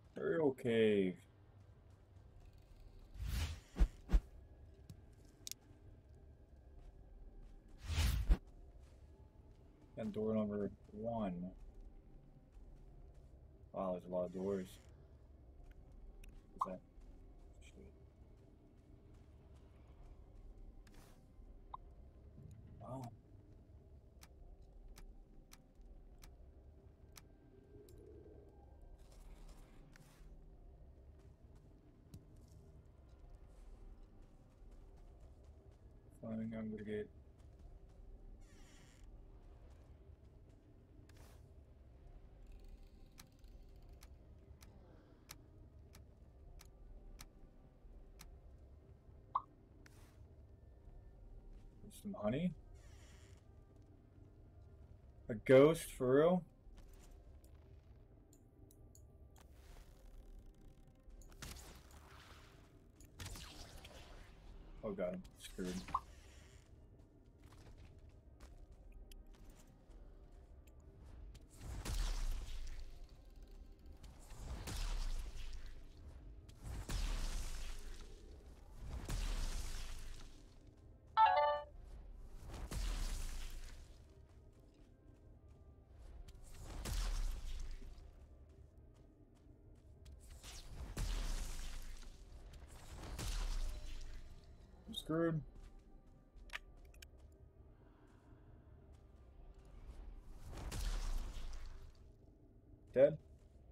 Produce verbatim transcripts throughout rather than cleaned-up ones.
Burial cave. And door number one. Wow, there's a lot of doors. What's that? Shit. Oh. Fine, I'm gonna get some honey. A ghost, for real? Oh god, I'm screwed. I'm screwed. Dead?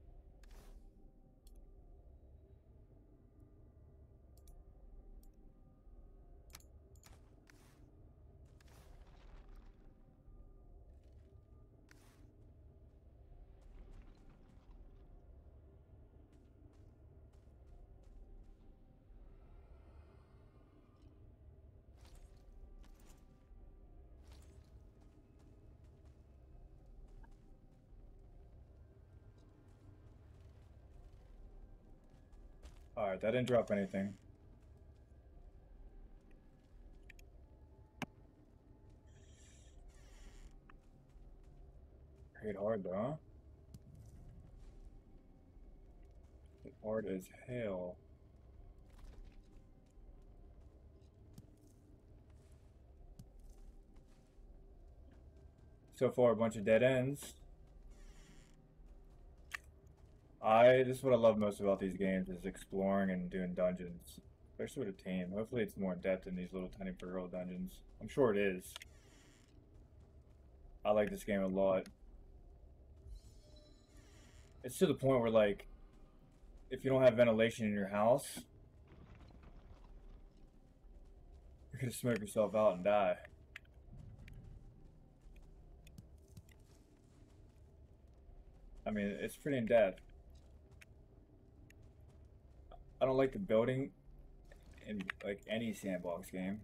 Alright, that didn't drop anything. Hit hard though, huh? Hit hard as hell. So far, a bunch of dead ends. I this is what I love most about these games is exploring and doing dungeons, especially with a team. Hopefully, it's more in depth than these little tiny burrow dungeons. I'm sure it is. I like this game a lot. It's to the point where like, if you don't have ventilation in your house, you're gonna smoke yourself out and die. I mean, it's pretty in depth. I don't like the building in like any sandbox game.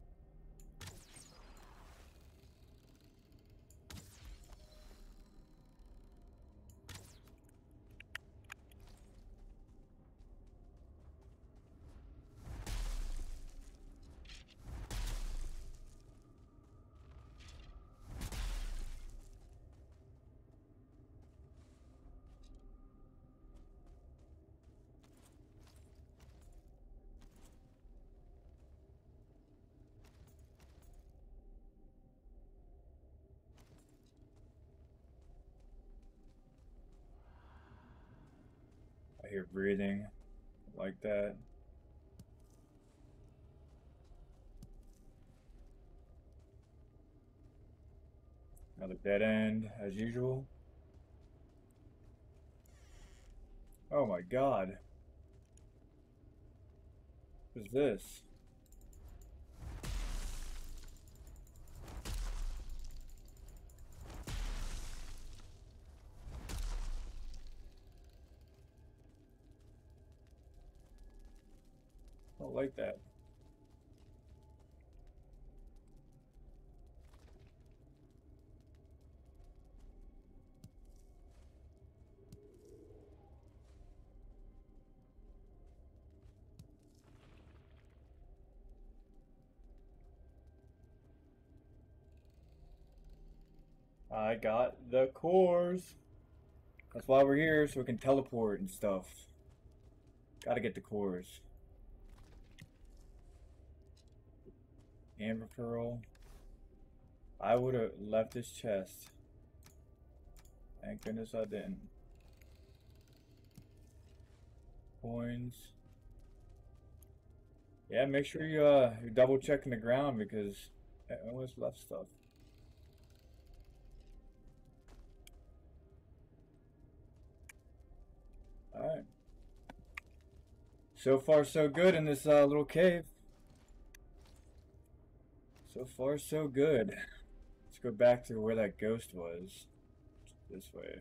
I hear breathing like that. Another dead end, as usual. Oh my god. What is this? I don't like that. I got the cores. That's why we're here, so we can teleport and stuff. Gotta get the cores. Amber Pearl. I would have left this chest. Thank goodness I didn't. Coins. Yeah, make sure you uh you're double checking the ground because I almost left stuff. Alright. So far so good in this uh, little cave. So far so good. Let's go back to where that ghost was. This way.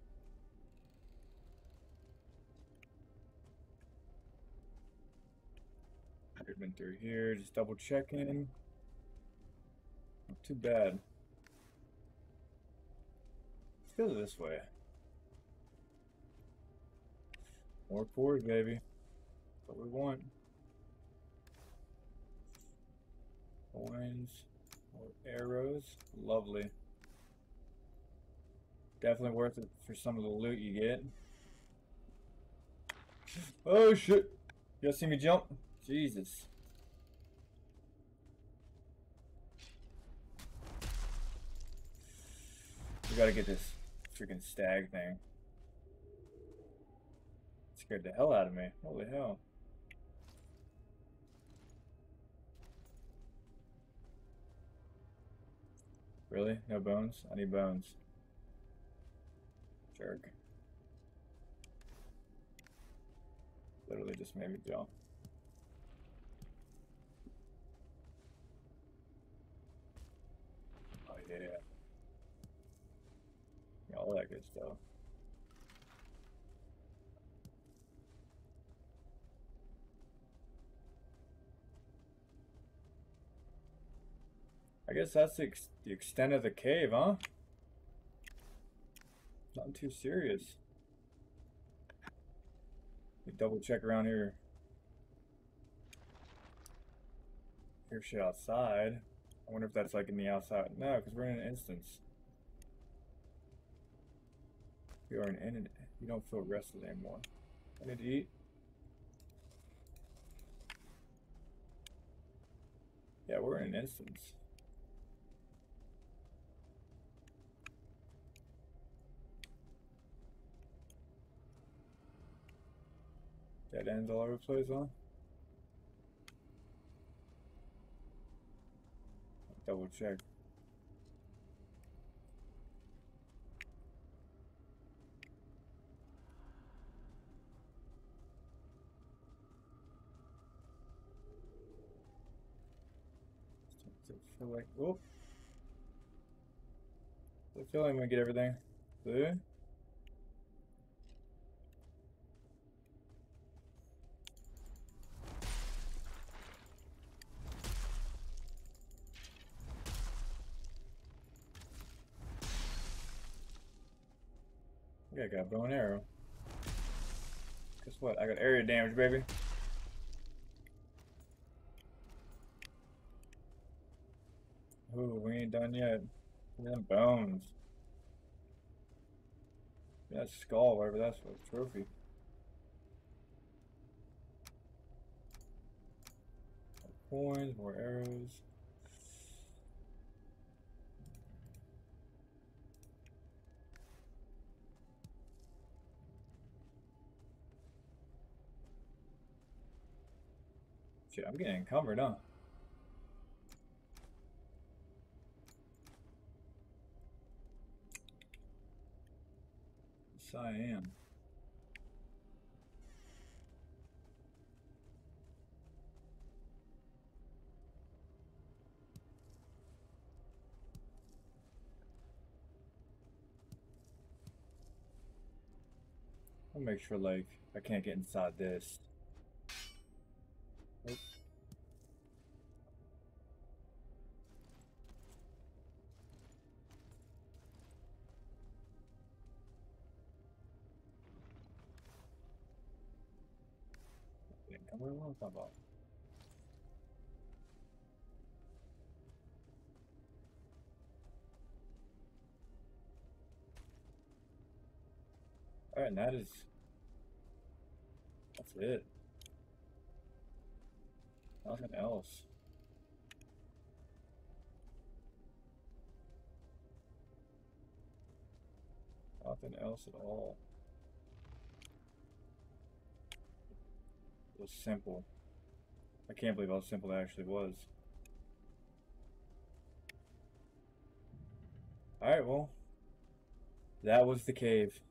I've been through here, just double checking. Not too bad. Let's go this way. More cores, baby. What we want. Coins. More arrows. Lovely. Definitely worth it for some of the loot you get. Oh shit! You guys see me jump? Jesus. We gotta get this freaking stag thing. It scared the hell out of me. Holy hell. Really? No bones? I need bones. Jerk. Literally just made me jump. Oh yeah. Yeah, all that good stuff. I guess that's the, ex the extent of the cave, huh? Nothing too serious. We double check around here. Hear shit outside. I wonder if that's like in the outside. No, because we're in an instance. We are in an. You don't feel rested anymore. I need to eat. Yeah, we're in an instance. Dead ends all over the place, huh? Double check. I feel like, oh, I feel like I'm gonna get everything. Blue. Yeah, I got a bow and arrow. Guess what? I got area damage, baby. Ooh, we ain't done yet. Them bones. Yeah, skull, whatever that's for. Trophy. More coins, more arrows. Shit, I'm getting encumbered, huh? Yes, I am. I'll make sure, like, I can't get inside this. Nope. What am I talking about? Alright, and that is... That's it. Nothing else. Nothing else at all. It was simple. I can't believe how simple it actually was. Alright, well, that was the cave.